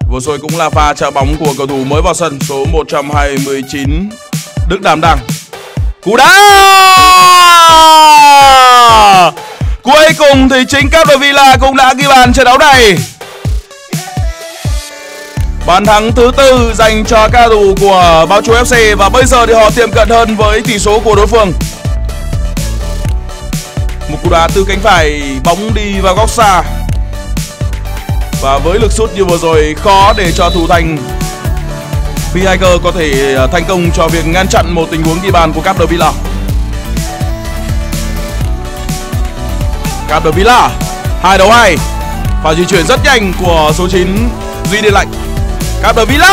Vừa rồi cũng là pha trợ bóng của cầu thủ mới vào sân số 129 Đức Đàm Đăng. Cú đá! Cuối cùng thì chính Capdevila cũng đã ghi bàn trận đấu này. Bàn thắng thứ tư dành cho các cầu thủ của Báo Chúa FC và bây giờ thì họ tiệm cận hơn với tỷ số của đối phương. Một cú đá từ cánh phải, bóng đi vào góc xa. Và với lực sút như vừa rồi, khó để cho thủ thành P-Hiker có thể thành công cho việc ngăn chặn một tình huống ghi bàn của Capdevila. Capdevila 2-2. Pha di chuyển rất nhanh của số 9 Duy Điền Lạnh. Capdevila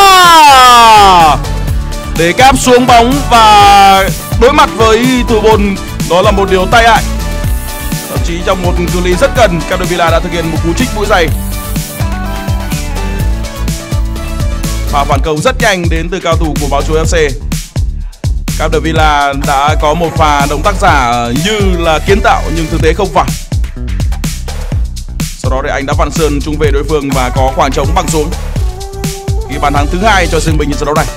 để Cap xuống bóng và đối mặt với thủ môn, đó là một điều tai hại. Thậm chí trong một cự ly rất gần, Capdevila đã thực hiện một cú trích mũi giày. Pha phản công rất nhanh đến từ cao thủ của Báo Chúa FC. Capdevila đã có một pha động tác giả như là kiến tạo nhưng thực tế không phải. Sau đó thì anh đã vặn sườn trung vệ đối phương và có khoảng trống băng xuống. Ghi bàn thắng thứ hai cho riêng mình trận đấu này.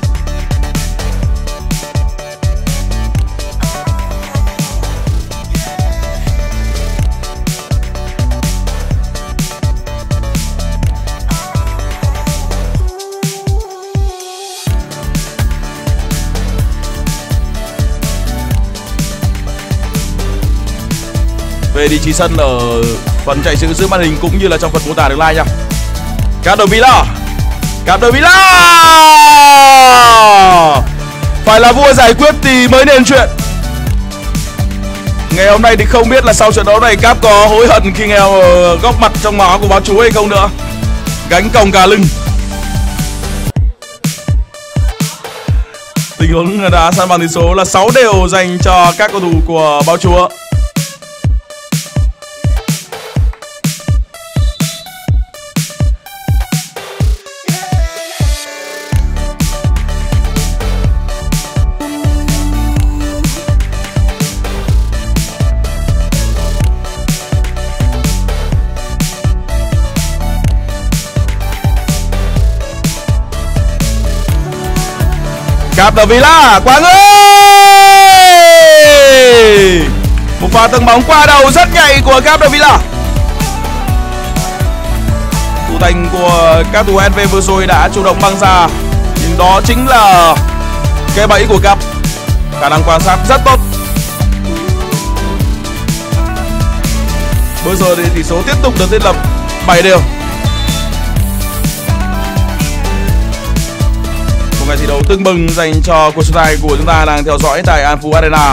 Về vị trí sân ở phần chạy sự giữa màn hình cũng như là trong phần mô tả được like nha. Capdevila phải là vua giải quyết thì mới nên chuyện. Ngày hôm nay thì không biết là sau trận đấu này Cap có hối hận khi nghèo góp mặt trong máu của Báo Chúa hay không nữa. Gánh còng cả lưng. Tình huống đá san bằng tỷ số là 6 đều dành cho các cầu thủ của Báo Chúa. Capdevila, Quang ơi! Một pha tấn bóng qua đầu rất nhạy của Capdevila. Thủ thành của các thủ SV vừa rồi đã chủ động băng ra, nhưng đó chính là cái bẫy của Cap. Khả năng quan sát rất tốt. Bây giờ thì tỷ số tiếp tục được thiết lập 7 đều. Ngày thi đấu tưng bừng dành cho cuộc so tài của chúng ta đang theo dõi tại An Phú Arena.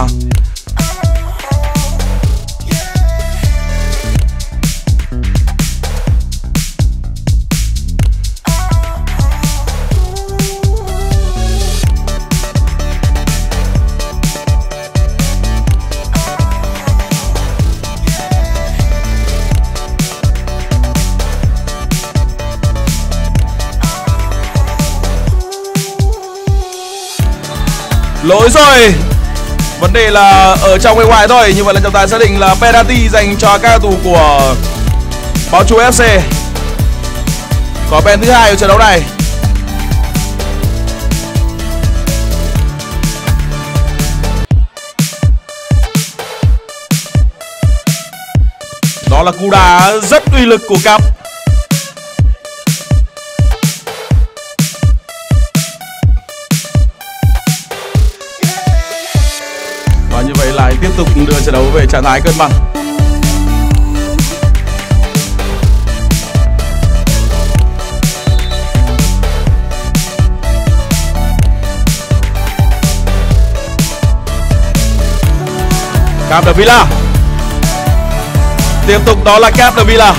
Lỗi rồi. Vấn đề là ở trong hay ngoài thôi. Như vậy là trọng tài xác định là penalty dành cho các cầu thủ của Báo Chúa FC. Có pen thứ hai ở trận đấu này. Đó là cú đá rất uy lực của Cap. Và như vậy lại tiếp tục đưa trận đấu về trạng thái cân bằng. Capdevila. Tiếp tục đó là Capdevila.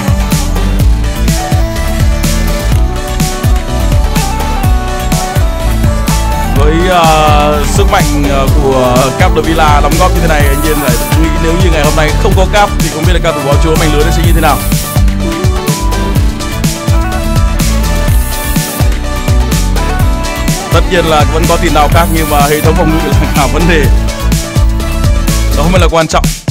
Với sức mạnh của Capdevila đóng góp như thế này, anh Nhiên lại nghĩ nếu như ngày hôm nay không có Cap thì không biết là cầu thủ Báo Chúa mảnh lưới sẽ như thế nào. Tất nhiên là vẫn có tiền nào khác nhưng mà hệ thống phòng ngự là cả vấn đề. Đó mới là quan trọng.